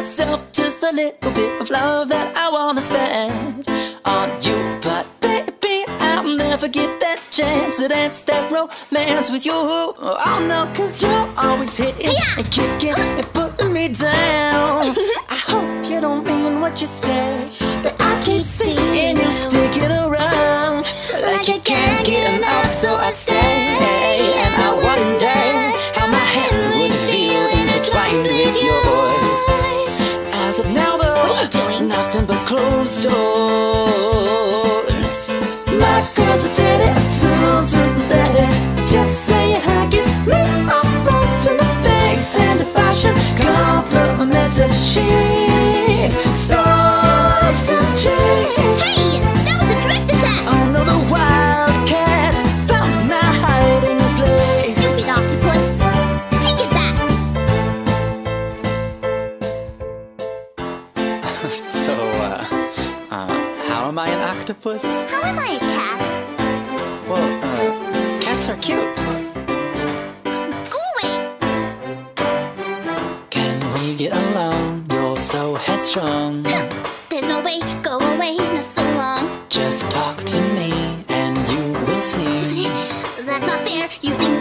myself just a little bit of love that I wanna spend on you. But baby, I'll never get that chance to dance that romance with you. Oh no, 'cause you're always hitting and kicking and putting me down. I hope you don't mean what you say, but I keep seeing you sticking around like you can't get enough, so I stay. And I wonder how my hand would feel intertwined with yours. As of now though, what are you doing? Nothing but closed doors. My girl's a daddy, Tsundere. Just say hi, gets me off right in the face. And if I should compliment her, she starts to chase. Hey, that was a direct attack! Oh no, the wildcat found my hiding place. Stupid octopus! Take it back! So, how am I an octopus? How am I a cat? Well, cats are cute. Go away! Can we get along? You're so headstrong. There's no way, go away, not so long. Just talk to me and you will see. That's not fair, using